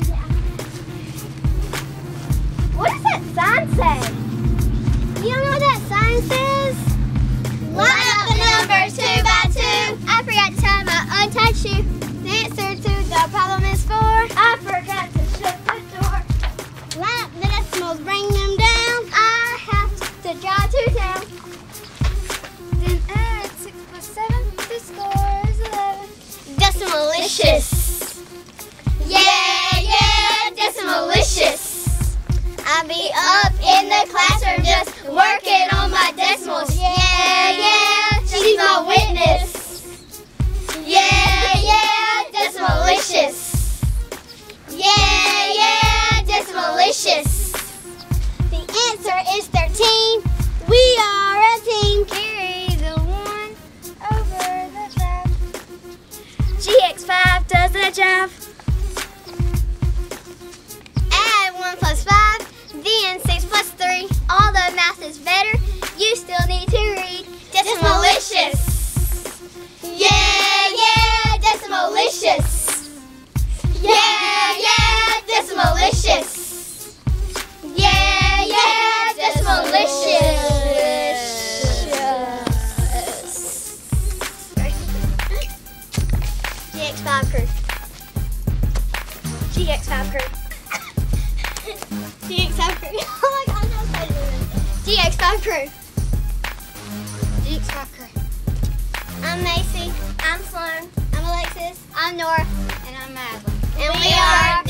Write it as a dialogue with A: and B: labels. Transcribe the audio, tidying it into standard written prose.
A: What does that sign say? You don't know what that sign says? Line up the numbers 2 by 2. I forgot to tie my untied shoe. The answer to the problem is 4. I forgot to shut the door. Line up the decimals, bring them down. I have to draw 2 down. Then add 6 plus 7. The score is 11. Decimalicious. Yeah, yeah, Decimalicious. I'll be up in the classroom just working on my decimals. Yeah, yeah, she's my witness. Yeah, yeah, Decimalicious. Yeah, yeah, Decimalicious. The answer is 13. We are a team. Carry the 1 over the 5. GX5 does the job. Add 1 plus 5. Then 6 plus 3, all the math is better, you still need to read Decimalicious. Yeah, yeah, Decimalicious. Yeah, yeah, Decimalicious. Yeah, yeah, Decimalicious. GX5 crew. GX5 crew. GX5 crew. Oh my god, I'm not excited. GX5 crew. GX5 crew. I'm Macy. I'm Sloan. I'm Alexis. I'm Nora. And I'm Madeline. And we are